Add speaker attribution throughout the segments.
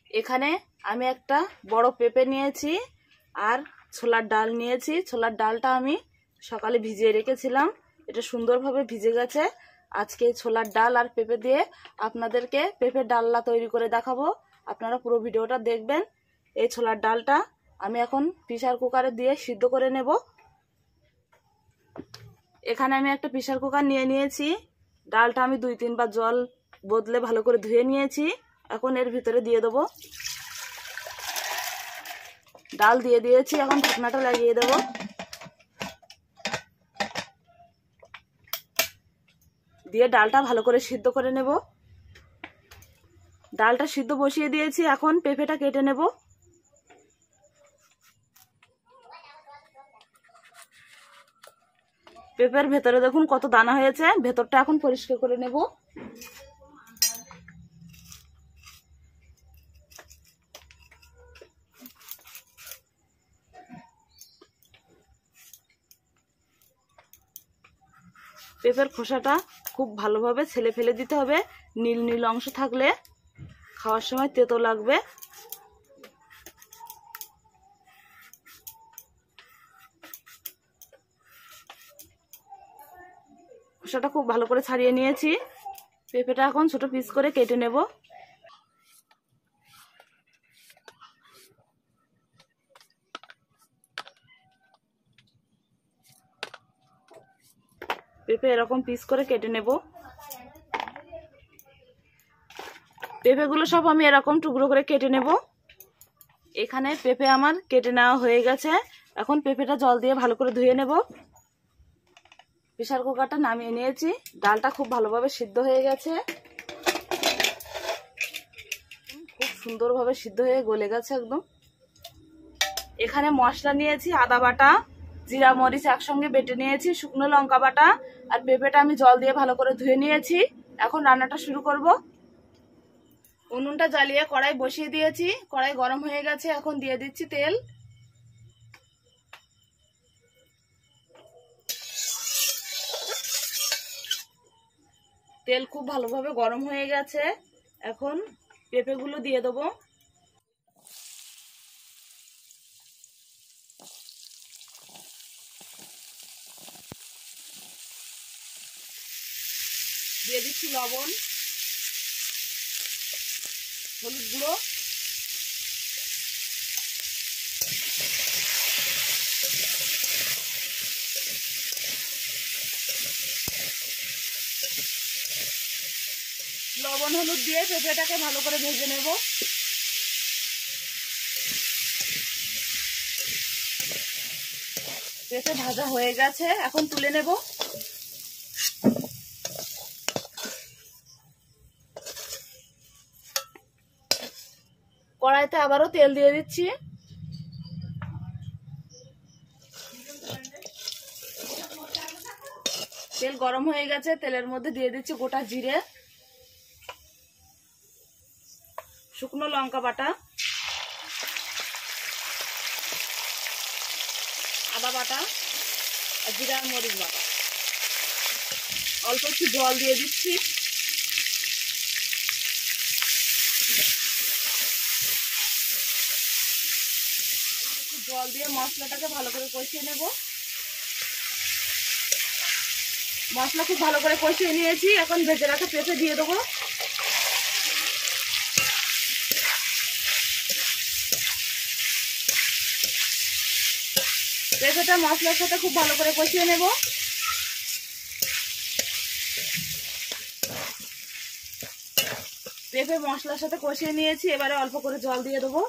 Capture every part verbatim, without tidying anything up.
Speaker 1: এখানে আমি একটা বড় পেঁপে নিয়েছি আর ছোলার ডাল নিয়েছি। ছোলার ডালটা আমি সকালে ভিজিয়ে রেখেছিলাম, এটা সুন্দরভাবে ভিজে গেছে। আজকে ছোলার ডাল আর পেঁপে দিয়ে আপনাদেরকে পেঁপের ডালনা তৈরি করে দেখাবো, আপনারা পুরো ভিডিওটা দেখবেন। এই ছোলার ডালটা আমি এখন প্রেসার কুকারে দিয়ে সিদ্ধ করে নেব। এখানে আমি একটা প্রেসার কুকার নিয়ে নিয়েছি, ডালটা আমি দুই তিনবার জল বদলে ভালো করে ধুয়ে নিয়েছি। এখন এর ভিতরে দিয়ে দেবো, ডাল দিয়ে দিয়েছি, এখন ঢাকনাটা লাগিয়ে দেবো। দিয়ে ডালটা ভালো করে সিদ্ধ করে নেব। ডালটা সিদ্ধ বসিয়ে দিয়েছি, এখন পেঁপেটা কেটে নেব। পেঁপের ভেতরে দেখুন কত দানা হয়েছে, ভেতরটা এখন পরিষ্কার করে নেব। পেঁপের খোসাটা খুব ভালোভাবে ছেলে ফেলে দিতে হবে, নীল নীল অংশ থাকলে খাওয়ার সময় তেতো লাগবে। খোসাটা খুব ভালো করে ছাড়িয়ে নিয়েছি। পেঁপেটা এখন ছোট পিস করে কেটে নেব। পেঁপে এরকম পিস করে কেটে নেব। পেঁপেগুলো সব আমি এরকম টুকরো করে কেটে নেব। এখানে পেঁপে আমার কেটে নেওয়া হয়ে গেছে, এখন পেঁপেটা জল দিয়ে ভালো করে ধুয়ে নেব। প্রেসার কুকারটা নামিয়ে নিয়েছি, ডালটা খুব ভালোভাবে সিদ্ধ হয়ে গেছে, খুব সুন্দরভাবে সিদ্ধ হয়ে গলে গেছে একদম। এখানে মশলা নিয়েছি, আদা বাটা, জিরা মরিচ একসঙ্গে বেটে নিয়েছি, শুকনো লঙ্কা বাটা, আর পেঁপেটা আমি জল দিয়ে ভালো করে ধুয়ে নিয়েছি। এখন রান্নাটা শুরু করব। উনুনটা জ্বালিয়ে কড়াই বসিয়ে দিয়েছি, কড়াই গরম হয়ে গেছে, এখন দিয়ে দিচ্ছি তেল। তেল খুব ভালোভাবে গরম হয়ে গেছে, এখন পেঁপেগুলো দিয়ে দেবো। দিয়ে দিচ্ছি লবণ, হলুদ গুঁড়ো, লবণ হলুদ দিয়ে পেঁপেটাকে ভালো করে ভেজে নেব। পেঁপে ভাজা হয়ে গেছে, এখন তুলে নেব। কড়াইতে আবারও তেল দিয়ে দিচ্ছি। তেল গরম হয়ে গেছে, তেলের মধ্যে দিয়ে দিচ্ছি গোটা জিরে, শুকনো লঙ্কা বাটা, আদা বাটা আর জিরা মরিচ বাটা। অল্প একটু জল দিয়ে দিচ্ছি। একটু জল দিয়ে মশলাটাকে ভালো করে কষিয়ে নেব। মশলা খুব ভালো করে কষিয়ে নিয়েছি, এখন ভেজে রাখা পেঁপে দিয়ে দেবো। পেঁপেটা মশলার সাথে খুব ভালো করে কষিয়ে নেব। পেঁপে মশলার সাথে কষিয়ে নিয়েছি, এবারে অল্প করে জল দিয়ে দেবো।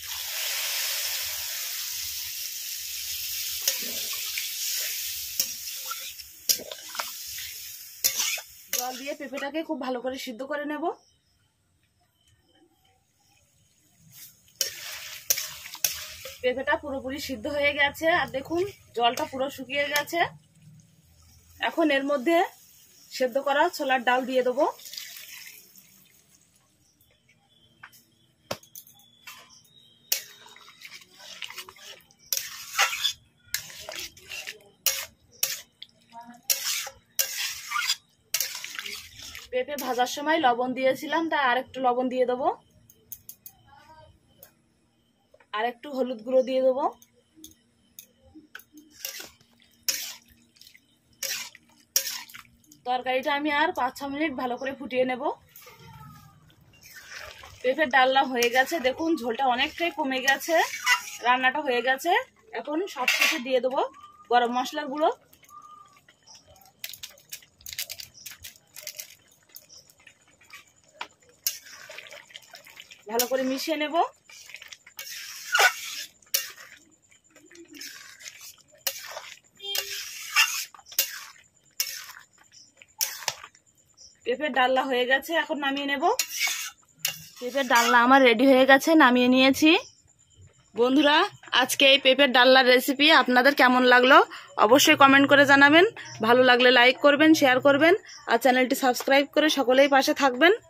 Speaker 1: জল দিয়ে পেঁপেটাকে খুব ভালো করে সিদ্ধ করে নেব। পেঁপেটা পুরোপুরি সিদ্ধ হয়ে গেছে, আর দেখুন জলটা পুরো শুকিয়ে গেছে। এখন এর মধ্যে সেদ্ধ করা ছোলার ডাল দিয়ে দেবো। পেঁপে ভাজার সময় লবণ দিয়েছিলাম, তাই আরেকটু লবণ দিয়ে দেবো। আর একটু হলুদ গুঁড়ো দিয়ে দেবো। তরকারিটা আমি আর পাঁচ ছ মিনিট ভালো করে ফুটিয়ে নেব। পেঁপের ডালনা হয়ে গেছে, দেখুন ঝোলটা অনেকটাই কমে গেছে, রান্নাটা হয়ে গেছে। এখন সবশেষে দিয়ে দেবো গরম মশলার গুঁড়ো। ভালো করে মিশিয়ে নেব। পেঁপের ডালনা হয়ে গেছে, এখন নামিয়ে নেব। পেঁপের ডালনা আমার রেডি হয়ে গেছে, নামিয়ে নিয়েছি। বন্ধুরা, আজকে এই পেঁপের ডালনার রেসিপি আপনাদের কেমন লাগলো অবশ্যই কমেন্ট করে জানাবেন। ভালো লাগলে লাইক করবেন, শেয়ার করবেন আর চ্যানেলটি সাবস্ক্রাইব করে সকলেই পাশে থাকবেন।